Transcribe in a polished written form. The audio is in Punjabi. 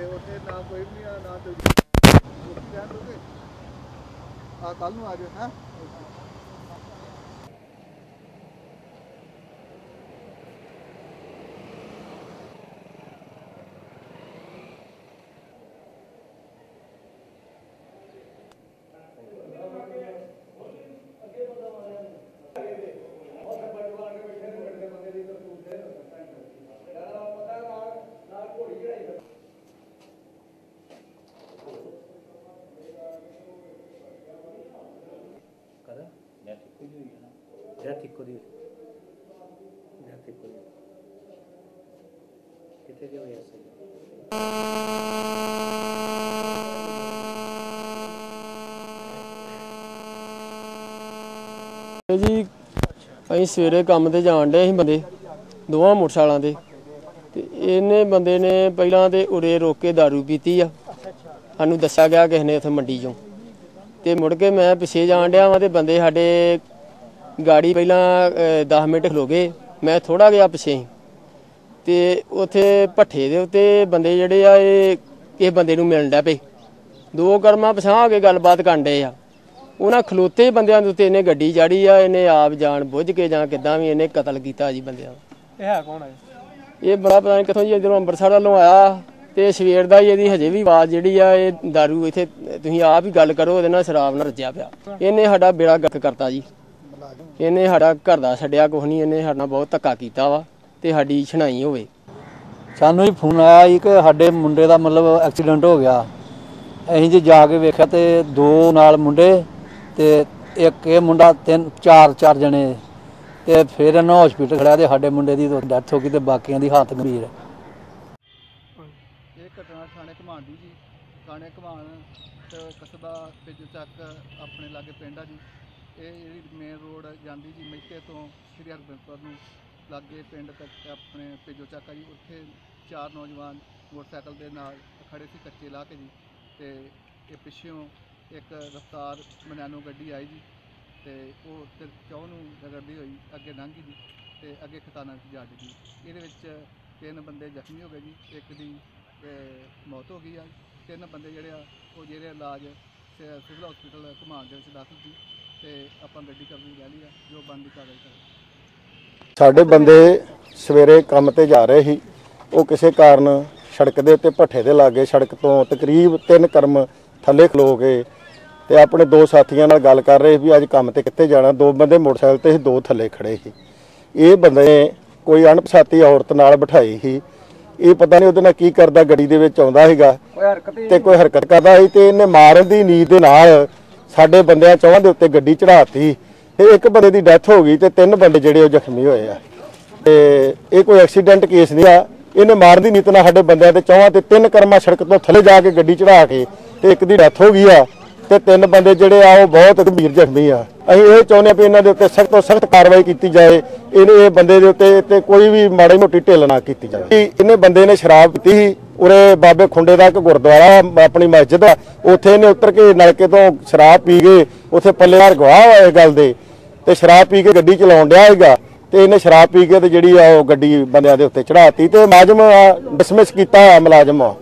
ਉੱਥੇ ਨਾ ਕੋਈ ਨਹੀਂ ਆ ਨਾ ਤੇ ਆ ਕੱਲ ਨੂੰ ਆ ਜਾਓ ਹੈ। जी ਅਸੀਂ ਸਵੇਰੇ ਕੰਮ ਤੇ ਜਾਣ ਡੇ ਅਸੀਂ ਬੰਦੇ ਦੋਵਾਂ ਮੋਟਰਸਾਈਕਲਾਂ ਤੇ ਇਹਨੇ ਬੰਦੇ ਨੇ ਪਹਿਲਾਂ ਤੇ ਉਰੇ ਰੋਕ ਕੇ दारू ਪੀਤੀ ਆ। ਸਾਨੂੰ ਦੱਸਿਆ ਗਿਆ ਕਿਸੇ ਨੇ ਉੱਥੇ ਮੰਡੀ ਚੋਂ ਤੇ ਮੁੜ ਕੇ ਮੈਂ ਪਿੱਛੇ ਜਾਣ ਡਿਆ ਵਾਂ ਤੇ ਬੰਦੇ ਸਾਡੇ ਗਾੜੀ ਪਹਿਲਾਂ 10 ਮਿੰਟ ਖਲੋ ਗਏ। ਮੈਂ ਥੋੜਾ ਗਿਆ ਪਿੱਛੇ ਤੇ ਉੱਥੇ ਭੱਠੇ ਦੇ ਉੱਤੇ ਬੰਦੇ ਜਿਹੜੇ ਆ ਇਹ ਕਿਸੇ ਬੰਦੇ ਨੂੰ ਮਿਲਣ ਡਿਆ ਪਏ। ਦੋ ਕਰਮਾਂ ਪਛਾਂ ਹੋ ਕੇ ਗੱਲਬਾਤ ਕਰਨ ਡੇ ਆ। ਉਹਨਾਂ ਖਲੋਤੇ ਬੰਦਿਆਂ ਦੇ ਉੱਤੇ ਇਹਨੇ ਗੱਡੀ ਚਾੜੀ ਆ। ਇਹਨੇ ਆਪ ਜਾਣ ਬੁੱਝ ਕੇ ਜਾਂ ਕਿੱਦਾਂ ਵੀ ਇਹਨੇ ਕਤਲ ਕੀਤਾ ਜੀ ਬੰਦਿਆਂ ਦਾ। ਇਹ ਹੈ ਕੌਣ ਹੈ? ਇਹ ਬੜਾ ਪਤਾ ਨਹੀਂ ਕਿੱਥੋਂ ਜੀ ਇੱਧਰੋਂ ਅੰਮ੍ਰਿਤਸਰ ਵੱਲੋਂ ਆਇਆ ਤੇ ਸਵੇਰ ਦਾ ਹੀ ਇਹਦੀ ਹਜੇ ਵੀ ਆਵਾਜ਼ ਜਿਹੜੀ ਆ ਇਹ दारू ਇੱਥੇ ਤੁਸੀਂ ਆਪ ਹੀ ਗੱਲ ਕਰੋ ਉਹਦੇ ਨਾਲ ਸ਼ਰਾਬ ਨਾਲ ਰੱਜਿਆ ਪਿਆ। ਇਹਨੇ ਸਾਡਾ ਬੇੜਾ ਗਰਕ ਕਰਤਾ ਜੀ। ਇਹਨੇ ਸਾਡਾ ਘਰ ਦਾ ਛੱਡਿਆ ਕੁਛ ਨਹੀਂ। ਇਹਨੇ ਸਾਡਾ ਬਹੁਤ ਧੱਕਾ ਕੀਤਾ ਵਾ ਤੇ ਸਾਡੀ ਛਣਾਈ ਹੋਵੇ। ਸਾਨੂੰ ਜੀ ਫੋਨ ਆਇਆ ਸੀ ਕਿ ਸਾਡੇ ਮੁੰਡੇ ਦਾ ਮਤਲਬ ਐਕਸੀਡੈਂਟ ਹੋ ਗਿਆ। ਅਸੀਂ ਜੀ ਜਾ ਕੇ ਵੇਖਿਆ ਤੇ ਦੋ ਨਾਲ ਮੁੰਡੇ ਤੇ ਇੱਕ ਇਹ ਮੁੰਡਾ ਚਾਰ ਜਣੇ ਤੇ ਫਿਰ ਇਹਨਾਂ ਹਸਪੀਟਲ ਖੜਿਆ ਤੇ ਸਾਡੇ ਮੁੰਡੇ ਦੀ ਡੈਥ ਹੋ ਗਈ ਤੇ ਬਾਕੀਆਂ ਦੀ ਹਾਲਤ ਗੰਭੀਰ ਹੈ। ਇਹ ਘਟਨਾ ਥਾਣੇ ਘਮਾਣ ਦੀ ਜੀ। ਥਾਣੇ ਘਮਾਣ ਤੇ ਕਸਬਾ ਪਿੱਜੋ ਚੱਕ ਆਪਣੇ ਲਾਗੇ ਪਿੰਡ ਆ ਜੀ। ਇਹ ਜਿਹੜੀ ਮੇਨ ਰੋਡ ਜਾਂਦੀ ਜੀ ਮਹਿਤੇ ਤੋਂ ਸ੍ਰੀ ਹਰਗੋਬਿੰਦਪੁਰ ਨੂੰ ਲਾਗੇ ਪਿੰਡ ਤੱਕ ਆਪਣੇ ਪਿੱਜੋ ਚੱਕ ਆ ਜੀ। ਉੱਥੇ ਚਾਰ ਨੌਜਵਾਨ ਮੋਟਰਸਾਈਕਲ ਦੇ ਨਾਲ ਖੜੇ ਸੀ ਕੱਚੇ ਲਾ ਕੇ ਜੀ ਤੇ ਇਹ ਪਿੱਛੋਂ ਇੱਕ ਰਫਤਾਰ ਮਨੈਨੋ ਗੱਡੀ ਆਈ ਜੀ ਤੇ ਉਹ ਤੇ ਚੌਂ ਨੂੰ ਰਗੜਦੀ ਹੋਈ ਅੱਗੇ ਲੰਘੀ ਜੀ ਤੇ ਅੱਗੇ ਖਤਾਨਾ 'ਚ ਜਾ ਡਿੱਗੀ। ਇਹਦੇ ਵਿੱਚ 3 ਬੰਦੇ ਜ਼ਖਮੀ ਹੋ ਗਏ ਜੀ। ਇੱਕ ਦੀ ਮੌਤ ਹੋ ਗਈ ਆ। 3 ਬੰਦੇ ਜਿਹੜੇ ਆ ਉਹ ਜਿਹੜੇ ਇਲਾਜ ਸਿਵਲ ਹਸਪੀਟਲ ਘੁਮਾਣ ਦੇ ਵਿੱਚ ਦਾਖਲ ਸੀ ਤੇ ਆਪਾਂ ਗੱਡੀ ਕਬਜ਼ੇ ਲੈ ਲਈ ਆ ਜੋ ਬਣਦੀ ਕਾਰਵਾਈ ਕਰ। ਸਾਡੇ ਬੰਦੇ ਸਵੇਰੇ ਕੰਮ ਤੇ ਜਾ ਰਹੇ ਸੀ। ਉਹ ਕਿਸੇ ਕਾਰਨ ਸੜਕ ਦੇ ਉੱਤੇ ਭੱਠੇ ਦੇ ਲਾਗੇ ਸੜਕ ਤੋਂ ਤਕਰੀਬ 3 ਕਰਮ ਥੱਲੇ ਖਲੋ ਕੇ ਤੇ ਆਪਣੇ ਦੋ ਸਾਥੀਆਂ ਨਾਲ ਗੱਲ ਕਰ ਰਹੇ ਵੀ ਅੱਜ ਕੰਮ ਤੇ ਕਿੱਥੇ ਜਾਣਾ। 2 ਬੰਦੇ ਮੋਟਰਸਾਈਕਲ ਤੇ ਸੀ, 2 ਥੱਲੇ ਖੜੇ ਸੀ। ਇਹ ਬੰਦੇ ਕੋਈ ਅਣਪਛਾਤੀ ਔਰਤ ਨਾਲ ਬਿਠਾਈ ਸੀ। ਇਹ ਪਤਾ ਨਹੀਂ ਉਹਦੇ ਨਾਲ ਕੀ ਕਰਦਾ, ਗੱਡੀ ਦੇ ਵਿੱਚ ਆਉਂਦਾ ਸੀਗਾ ਤੇ ਕੋਈ ਹਰਕਤ ਕਰਦਾ ਸੀ ਤੇ ਇਹਨੇ ਮਾਰਨ ਦੀ ਨੀਤ ਦੇ ਨਾਲ ਸਾਡੇ ਬੰਦਿਆਂ ਚੌਹਾਂ ਦੇ ਉੱਤੇ ਗੱਡੀ ਚੜਾਤੀ ਤੇ ਇੱਕ ਬੰਦੇ ਦੀ ਡੈਥ ਹੋ ਗਈ ਤੇ 3 ਬੰਦੇ ਜਿਹੜੇ ਉਹ ਜ਼ਖਮੀ ਹੋਏ ਆ। ਤੇ ਇਹ ਕੋਈ ਐਕਸੀਡੈਂਟ ਕੇਸ ਨਹੀਂ ਆ। ਇਹਨੇ ਮਾਰਨ ਦੀ ਨੀਤ ਨਾਲ ਸਾਡੇ ਬੰਦਿਆਂ ਤੇ ਚੌਹਾਂ ਤੇ 3 ਕਰਮਾ ਸੜਕ ਤੋਂ ਥੱਲੇ ਜਾ ਕੇ ਗੱਡੀ ਚੜਾ ਕੇ ਤੇ ਇੱਕ ਦੀ ਡੈਥ ਹੋ ਗਈ ਆ ਤੇ 3 ਬੰਦੇ ਜਿਹੜੇ ਆ ਉਹ ਬਹੁਤ ਗੰਭੀਰ ਜ਼ਖਮੀ ਆ। ਅਸੀਂ ਇਹ ਚਾਹੁੰਦੇ ਆ ਵੀ ਇਹਨਾਂ ਦੇ ਉੱਤੇ ਸਖਤ ਤੋਂ ਸਖਤ ਕਾਰਵਾਈ ਕੀਤੀ ਜਾਏ। ਇਹ ਬੰਦੇ ਦੇ ਉੱਤੇ ਤੇ ਕੋਈ ਵੀ ਮਾੜੀ ਮੋਟੀ ਢਿੱਲ ਨਾ ਕੀਤੀ ਜਾਵੇ। ਇਹਨੇ ਬੰਦੇ ਨੇ ਸ਼ਰਾਬ ਪੀਤੀ ਸੀ। ਉਰੇ ਬਾਬੇ ਖੁੰਡੇ ਦਾ ਇੱਕ ਗੁਰਦੁਆਰਾ ਆਪਣੀ ਮਸਜਿਦ ਆ, ਉੱਥੇ ਇਹਨੇ ਉਤਰ ਕੇ ਨਲਕੇ ਤੋਂ ਸ਼ਰਾਬ ਪੀ ਕੇ ਉੱਥੇ ਪੱਲੇਦਾਰ ਗਵਾਹ ਹੋਇਆ ਇਸ ਗੱਲ ਦੇ ਤੇ ਸ਼ਰਾਬ ਪੀ ਕੇ ਗੱਡੀ ਚਲਾਉਣ ਡਿਆ ਸੀਗਾ ਤੇ ਇਹਨੇ ਸ਼ਰਾਬ ਪੀ ਕੇ ਤੇ ਜਿਹੜੀ ਆ ਉਹ ਗੱਡੀ ਬੰਦਿਆਂ ਦੇ ਉੱਤੇ ਚੜਾਤੀ ਤੇ ਮੁਲਾਜ਼ਮ ਡਿਸਮਿਸ ਕੀਤਾ ਮੁਲਾਜ਼ਮ